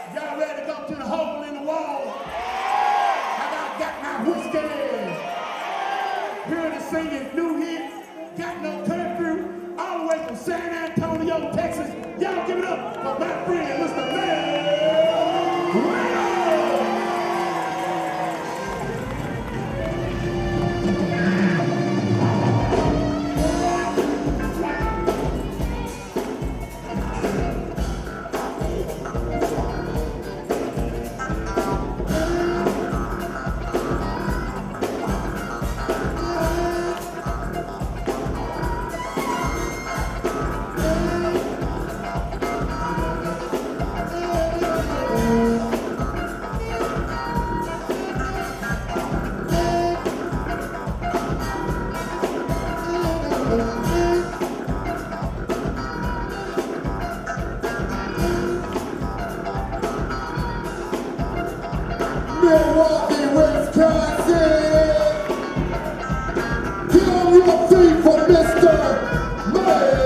Y'all ready to go to the hole in the wall? How about got my whiskey? Here to sing his new hit, Got No Curfew, all the way from San Antonio, Texas. Y'all give it up for my friend, Mr. Mel Waiters. Milwaukee, Wisconsin. Give you a feed for Mr. Mel.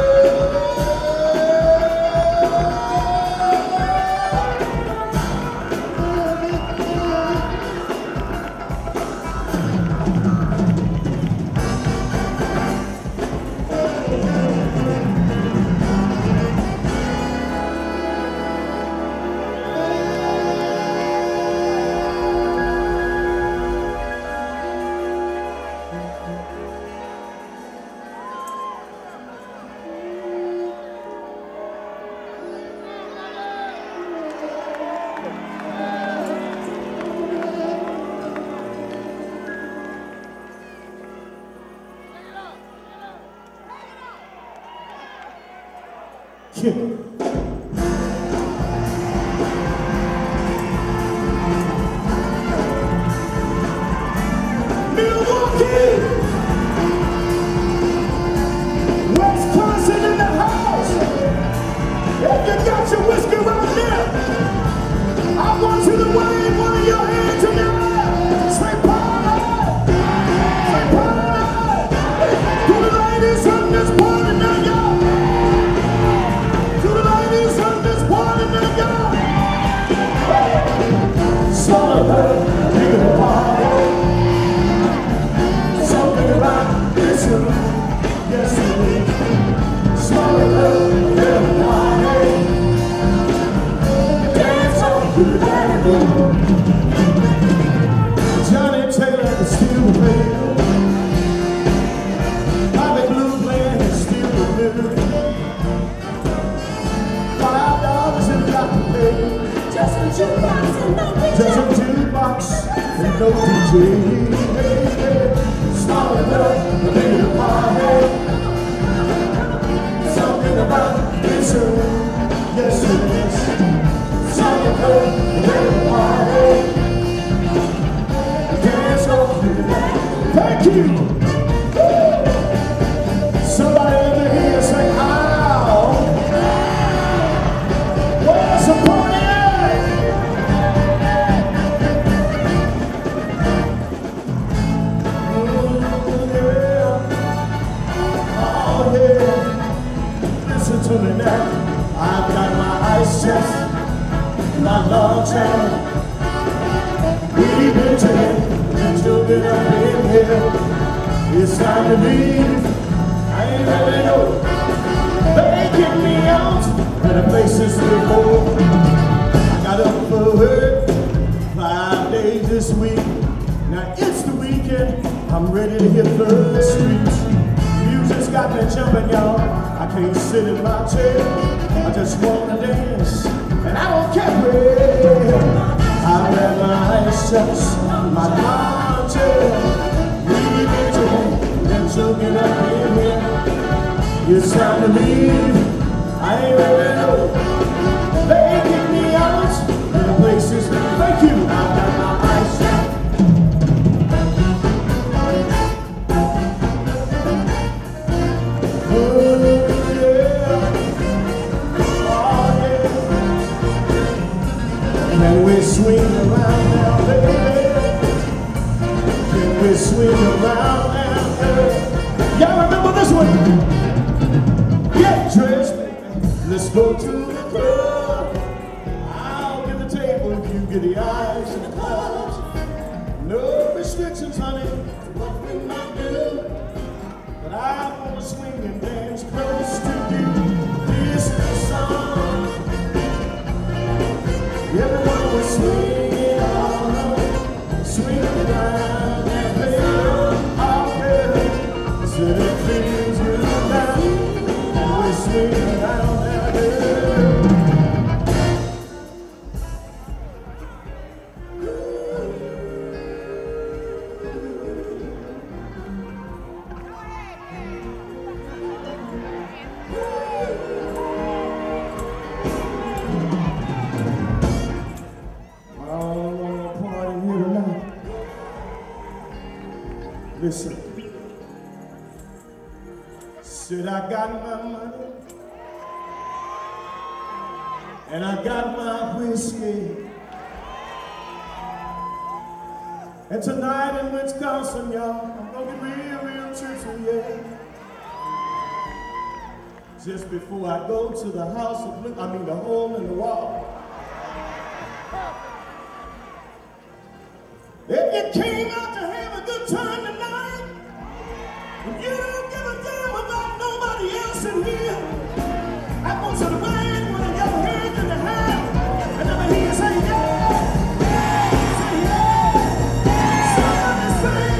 Milwaukee, Wisconsin in the house. If you got your whiskey right there, I want you to wave one of your hands in the air. Say party, say party. To the ladies in this party now, y'all. To the ladies in this party now, y'all. Celebrate, big party. Something about this room, yes it is. Small little party. Dance on through that room. Johnny Taylor is still playing. Bobby Blue playing is still living. $5 and got to pay. Just a jukebox and no DJ. Just a jukebox and no DJ. Small little bigger party. Something about this room, yes it is. Small little bigger party. Dance on through that. Thank you. Somebody let me hear you say, ow. Where's the party at? Oh yeah. Listen to me now. I've got my ice chest, my long time. We've been drinking and jumping up in here. It's time to leave. I ain't really know. They kick me out of the places before. I got up for work 5 days this week. Now it's the weekend. I'm ready to hit the streets. Music's got me jumping, y'all. I can't sit in my chair. I just wanna dance, and I don't care where. I wear my ice chest, my long chair. We've been drinking and jumping up in here. It's time to leave. I ain't really know. They kick me out in the places. Thank you. I've got my ice chest. Can we swing around now, baby? Can we swing around now, baby? Y'all remember this one? Get dressed, baby. Let's go to the club. get the eyes and the clouds. No restrictions, honey, to what we might do. But I wanna swing and dance close to you. This is the song. Everyone was swinging on, swinging around and playing all good. Said it feels good now, and we're swinging around and playing. Listen, said I got my money and I got my whiskey, and tonight in Wisconsin, y'all, I'm gonna get real tipsy, yeah. Just before I go to the house of, the hole in the wall. If you came out to have a good time tonight, and you don't give a damn about nobody else in here, I want you to raise one of your hands in the air, and let me hear you say yeah, yeah, say yeah, somebody say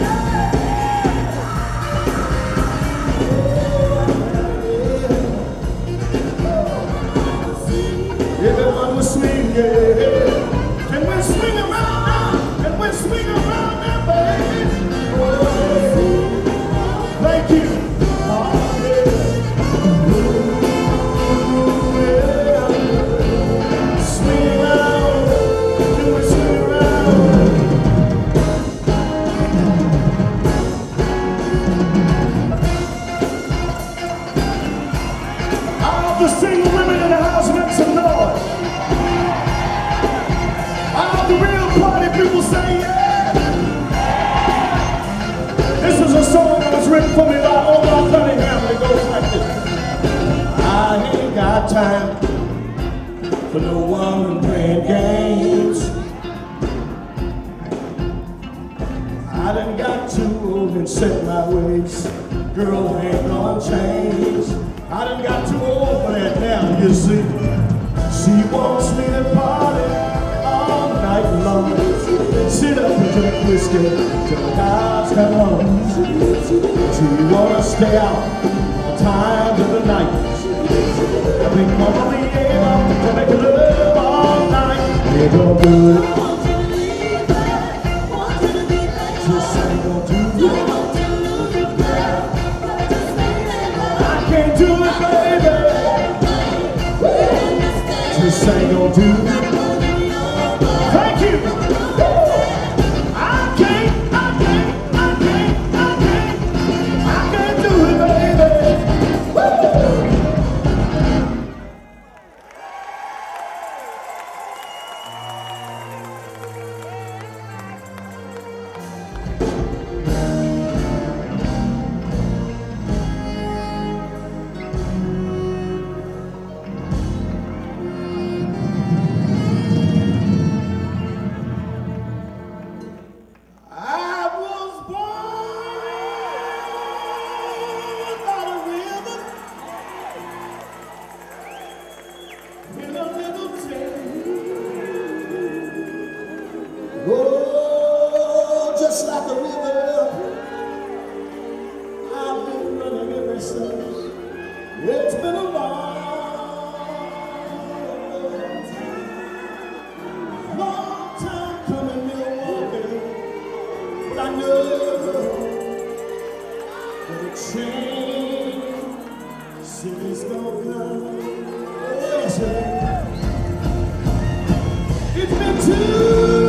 yeah. Everyone was swinging, yeah. Can we swing around now? Can we swing around now, baby? Oh, thank you. Oh, yeah. Ooh, yeah. Swing around. Can we swing around? All the single women in the house make some noise. All the real party people say yeah. This is a song that was written for me by Omar Cunningham. It goes like this. I ain't got time for no woman playing games. I done got too old and set my ways. Girl ain't gonna change. I done got too old for that now, you see. She wants me to party all night long. Sit up and drink whiskey till the cows come home. She wanna stay out all times of the night. I think Mama be able to make love all night. They gon' do it. Just ain't gon' do it. I can't do it, baby. Just ain't gon' do it. Thank you. I can't do it, baby. Woo! Oh, just like a river, I've been running ever since. It's been a long time coming, Milwaukee, but I know that a change city's gonna come. Yes, it's been too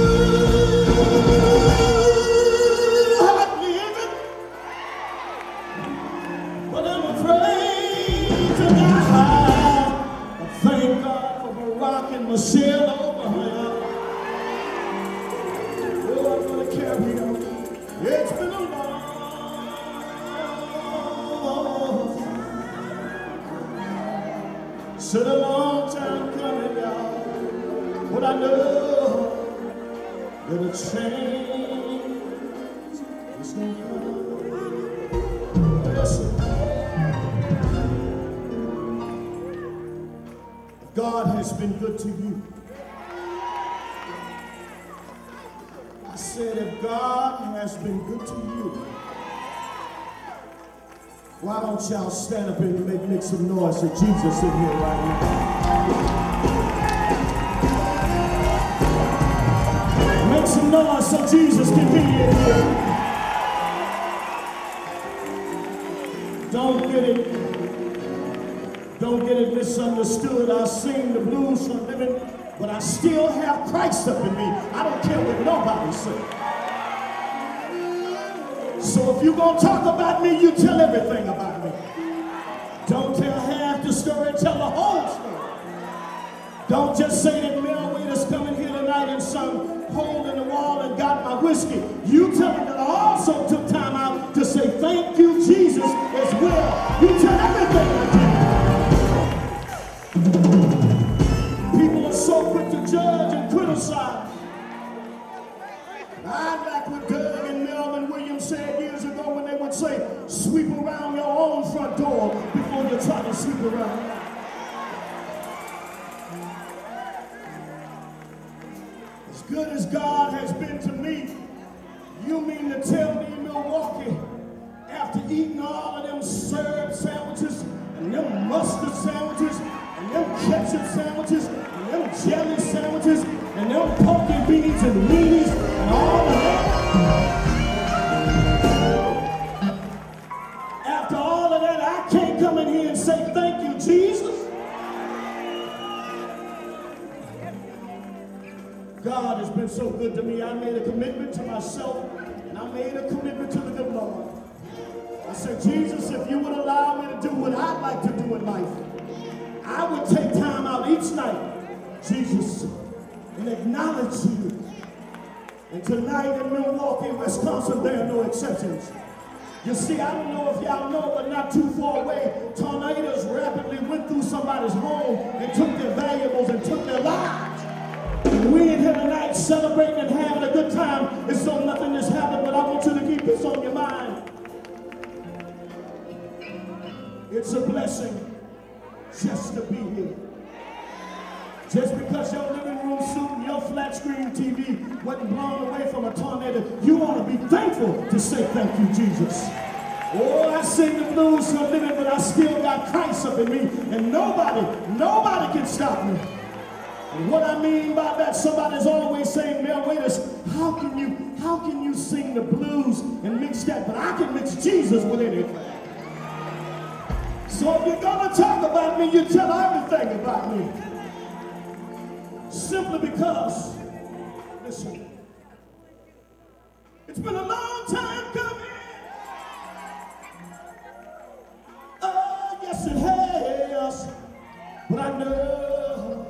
Michelle over here. Oh, I'm gonna carry on. It's been a long time coming, y'all. But I know With a change is gonna come. Listen. God has been good to you. I said, if God has been good to you, why don't y'all stand up and make some noise for Jesus in here right now? Make some noise so Jesus can be in here. Don't get it misunderstood. I sing the blues for a living, but I still have Christ up in me. I don't care what nobody says. So if you're going to talk about me, you tell everything about me. Don't tell half the story, tell the whole story. Don't just say that Mel Waiters coming here tonight and sung Hole in the Wall and got my whiskey. You tell them that I also took time out to say thank you, Jesus, as well. You tell everything I did. People are so quick to judge and criticize. I like what Doug and Melvin Williams said years ago when they would say, sweep around your own front door before you try to sweep around. As good as God has been to me, you mean to tell me in Milwaukee, after eating all of them syrup sandwiches, and them mustard sandwiches, and them ketchup sandwiches, and them jelly sandwiches, and them pork and beans and weenies, and all of that. After all of that, I can't come in here and say thank you, Jesus. God has been so good to me. I made a commitment to myself, and I made a commitment to the good Lord. I said, Jesus, if you would allow me to do what I'd like to do in life, I would take time out each night, Jesus, and acknowledge you. And tonight in Milwaukee, Wisconsin, there are no exceptions. You see, I don't know if y'all know, but not too far away, tornadoes rapidly went through somebody's home and took their valuables and took their lives. And we in here tonight celebrating and having a good time. It's so nothing has happened, but I want you to keep this on your mind. It's a blessing just to be here. Just because your living room suit and your flat screen TV wasn't blown away from a tornado, you ought to be thankful to say thank you, Jesus. Oh, I sing the blues for a living, but I still got Christ up in me, and nobody can stop me. And what I mean by that, somebody's always saying, Mel Waiters, how can you sing the blues and mix that? But I can mix Jesus with anything. So if you're gonna talk about me, you tell everything about me. Simply because, listen, it's been a long time coming. Oh, yes it has. But I know,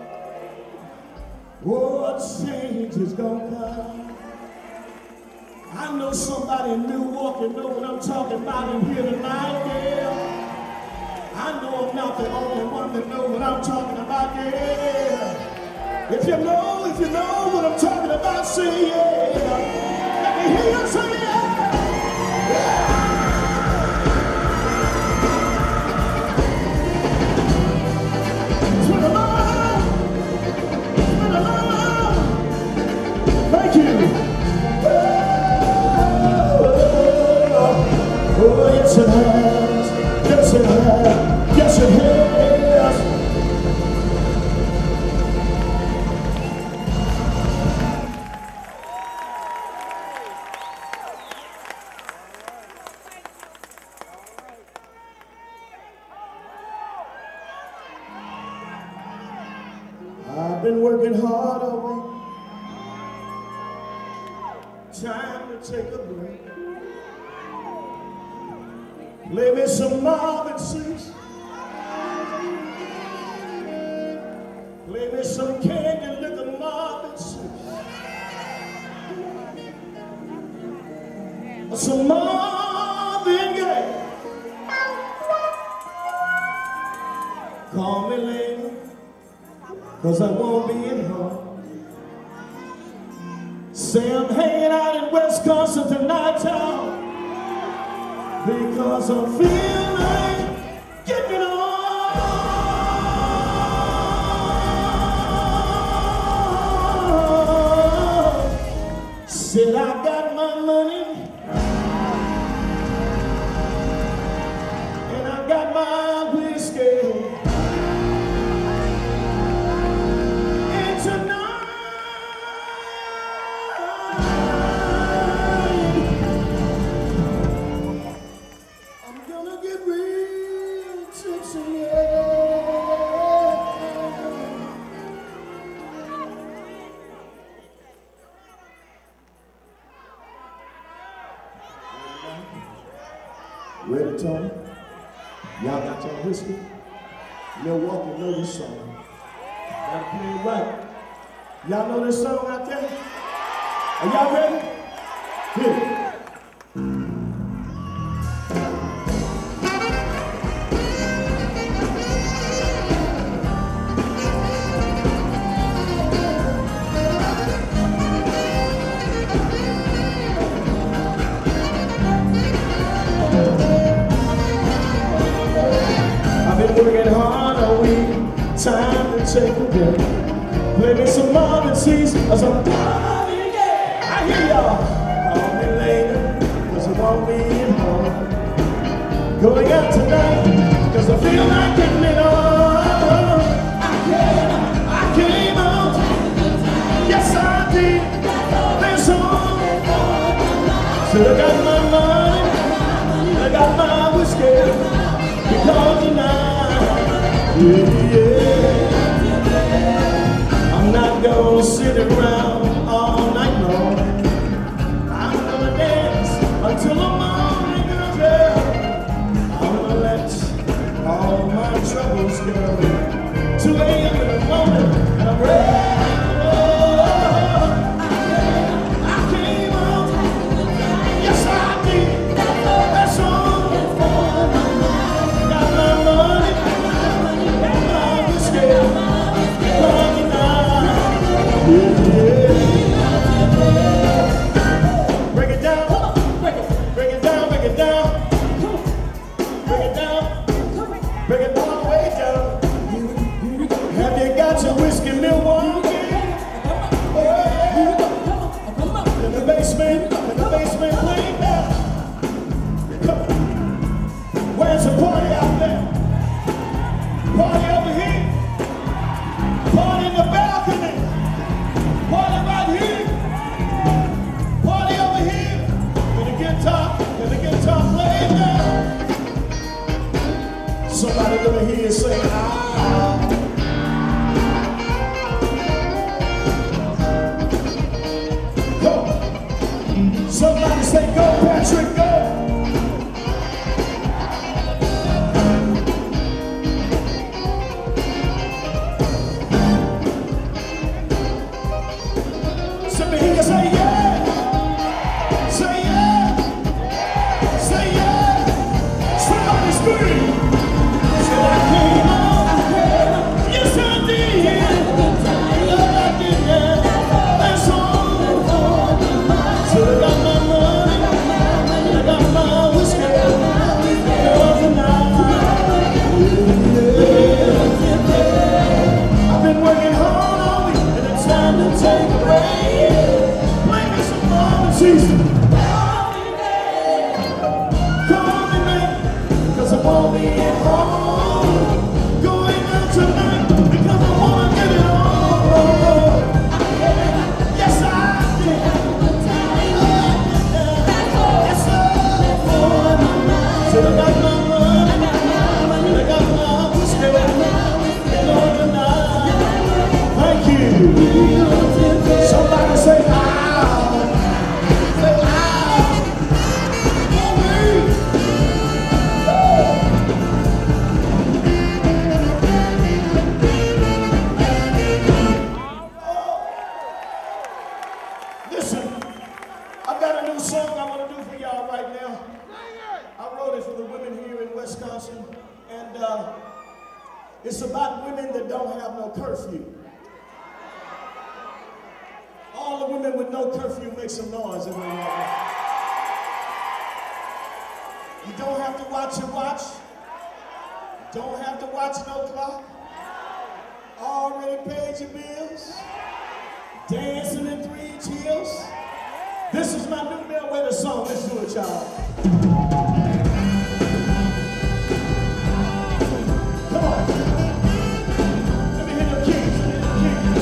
oh, change is gonna come. I know somebody in Milwaukee know what I'm talking about in here tonight, yeah. I know I'm not the only one that know what I'm talking about, yeah. If you know what I'm talking about, say yeah. Let me hear you say yeah. Yeah. It's been a long, thank you. Oh, yes it has, yes it has, yes it has. I've been working hard all week, time to take a break. Play me some Marvin Sings, play me some candy liquor Marvin Sings, some Marvin Gaye. Call me later, 'cause I won't be at home. Say I'm hanging out in Wisconsin tonight, town, because I feel like getting on. Said I got my money and I got my whiskey, and tonight I'm gonna get real tipsy, yeah. Ready, Tony? Y'all got your whiskey? Milwaukee know this song. Gotta play it right. Y'all know this song out there? Are y'all ready? Hit it. Working hard all week, time to take a break. Play me some Marvin C's or some Marvin Gaye. I hear y'all. Call me later, cause I won't be home. Going out tonight, cause I feel like getting it on. I came out, yes I did. This song, said I got my money, I got my whiskey, because tonight, yeah, I'm not gonna sit around all night long. I'm gonna dance until the morning comes out. I'm gonna let all my troubles go. 2 a.m. in the morning, and I'm ready. I came out, yes I did. That's all. Got my money. Break it down, break it down, break it down, break it down, break it all the way down. Have you got your whiskey, Milwaukee? In the basement, way down. Where's the party out there? Party over here. Party in the balcony. Party right here. Party over here. And the guitar playing down. Somebody over here say, ah. Go. Somebody say, go, Patrick, go. Say yeah, say yeah, say yeah. Somebody scream. Said I came out, yes I did. Love I did that. That's all. Said I got my money, I got my whiskey, girl tonight. Yeah. I've been working hard all week, and it's time to take a break. Season. Call me late, cause I won't be at home. Going out tonight, because I wanna get it on. Yes, I did. Yes, I did. Said I got my money, I got my whiskey, Lord tonight. Thank you. Somebody say, ah. Listen, I've got a new song I want to do for y'all right now. I wrote it for the women here in Wisconsin, and it's about women that don't have no curfew. All the women women with no curfew make some noise in the room? You don't have to watch your watch. Don't have to watch no clock. Already paid your bills. Dancing in 3-inch heels. This is my new Mel Waiters song. Let's do it, y'all. Come on. Let me hear them keys. Let me hear them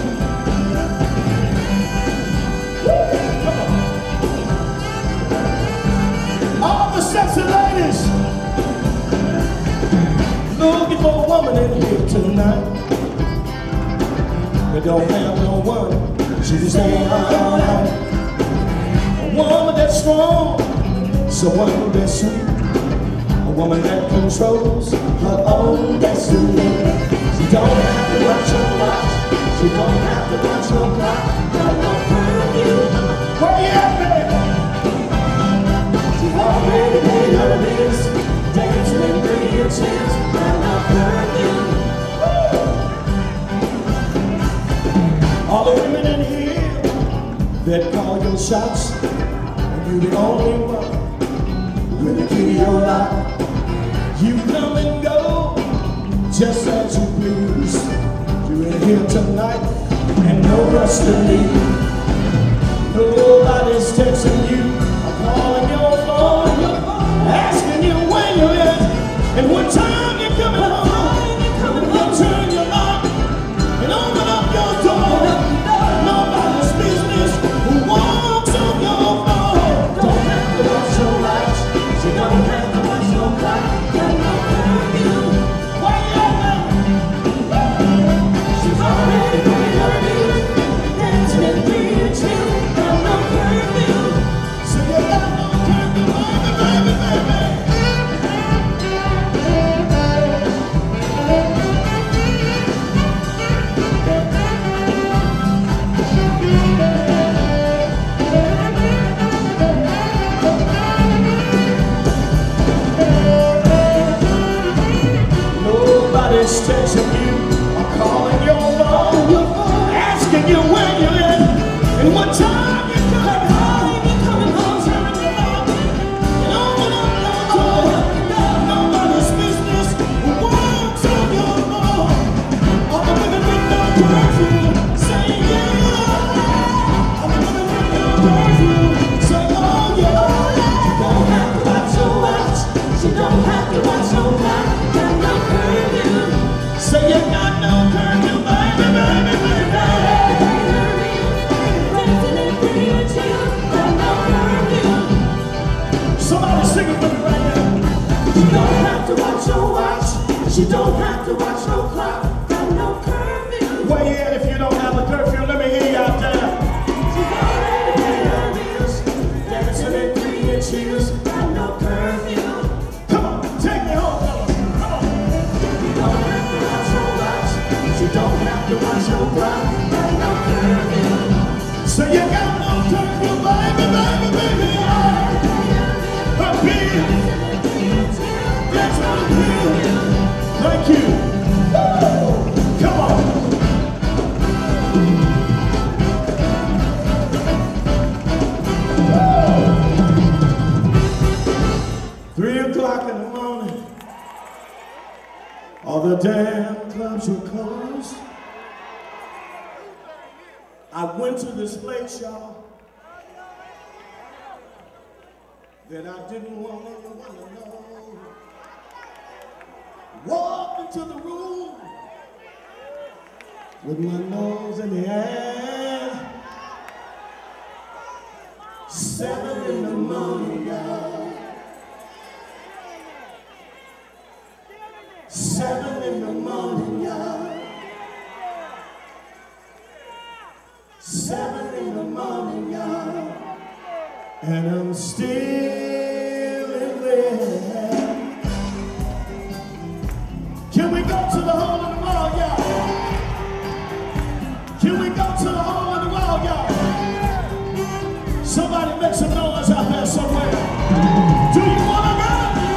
keys. Woo! Come on. All the sexy ladies looking for a woman in here tonight. They don't have no one. She can stay all night. A woman that's strong, someone that's sweet, a woman that controls her own destiny. She don't have to watch her watch, she don't have to watch her clock. Got no curfew. Where you at, baby? She already paid her bills, dancing in 3-inch heels. Got no curfew. All the women in here that call your shots, and you the only one with the key to your lock. You come and go just as you please. You're in here tonight and no rush to leave. Nobody's texting you or calling your phone, asking you when you're in and what time you're coming home. You'll turn your lock and open up your door. Nobody's business who walks on your floor. Don't have to watch your watch. She don't have to watch no clock. Got no curfew. Why you at now? She's already paid her bills, dancing in 3-inch heels. Got no curfew. So you got no curfew, baby, baby, baby. Nobody's texting you or calling your phone, asking you when you're in and what time you're coming home. Turn your lock and open up your door. Nobody's business who walks on your floor. All the women with no curfew say yeah. All the women with no curfew say oh yeah. She don't have to watch your watch. She don't have to watch no clock. Got no curfew. Say you got no curfew, baby, baby, baby. Dancing in 3-inch heels. Got no curfew. Somebody sing it with me right now. She don't have to watch your watch. She don't have to watch no clock. Got no curfew. Where you at if you don't have a curfew? Let me hear you out there. She's already paid her bills, dancing in 3-inch heels. Got no curfew. Come on, take me home, fellas. Come on. You don't have to watch your watch. She don't have to watch your clock. Got no curfew. So you got no curfew, baby, baby, baby. Her bill. That's her bill. Thank you. Woo! Come on. 3 o'clock in the morning, all the damn clubs were closed. I went to this place, y'all, that I didn't want anyone to know. Walked into the room with my nose in the air. 7 in the morning, y'all. 7 in the morning, y'all. 7 in the morning, y'all. And I'm still in there. Can we go to the hole in the wall, y'all? Can we go to the hole in the wall, y'all? Somebody make some noise out there somewhere. Do you wanna go?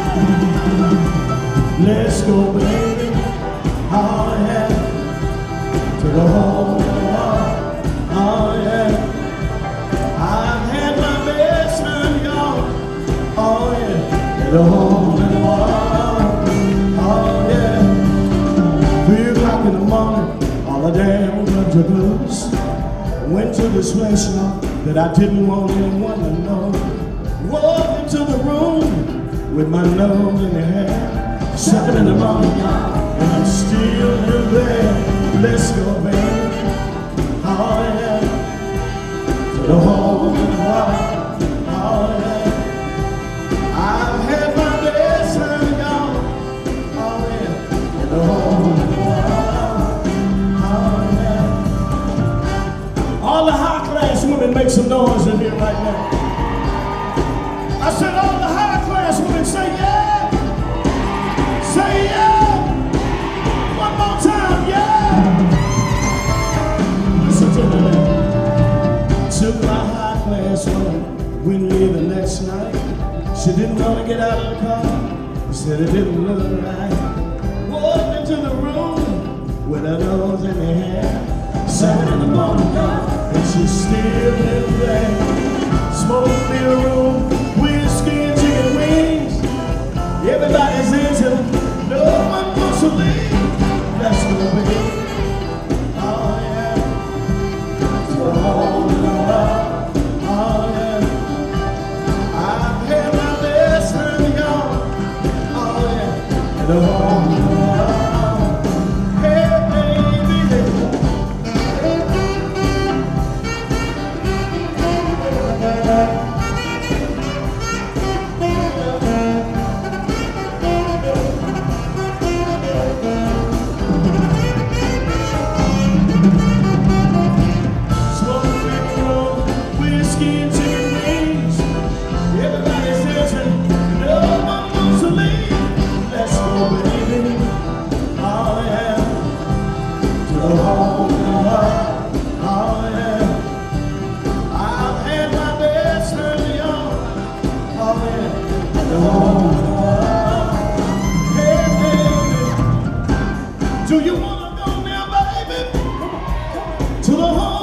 Let's go, baby. Oh yeah. To the hole in the wall. Oh yeah. the home in the morning. Oh yeah. 3 o'clock in the morning, all the damn country blues. Went to this place, y'all, that I didn't want anyone to know. Walked into the room with my nose in the hair. 7 in the morning, y'all, and I'm still in bed. Let's go, baby. Oh yeah. To the home in the morning. Oh yeah. I've had my best time, y'all. Oh yeah. In the home in the morning. Oh yeah. All the high-class women make some noise in here right now. I said all the high-class women say yeah. Say yeah. One more time, yeah. Listen to me now. Took my high-class woman with me the next night. She didn't want to get out of the car. Said it didn't look right. Walked into the room with her nose in her hair. 7 in the morning, and she's still in there. Smoke filled room, whiskey and chicken wings. Everybody's into it, no one wants to leave. That's the way. Oh yeah. To the home in the world. Oh yeah. I've had my best time, y'all. Oh yeah. To the home in the world. Do you wanna go now, baby? To the home.